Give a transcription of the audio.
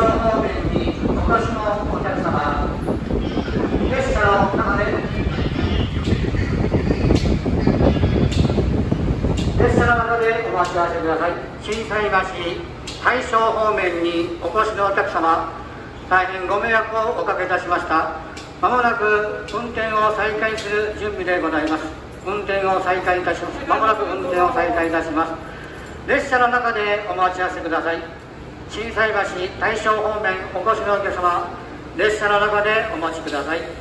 方面にお越しのお客様、列車の中でお待ち合わせください。心斎橋大正方面にお越しのお客様、大変ご迷惑をおかけいたしました。まもなく運転を再開する準備でございます。運転を再開いたします。まもなく運転を再開いたします。列車の中でお待ち合わせください。心斎橋大正方面お越しのお客様、列車の中でお待ちください。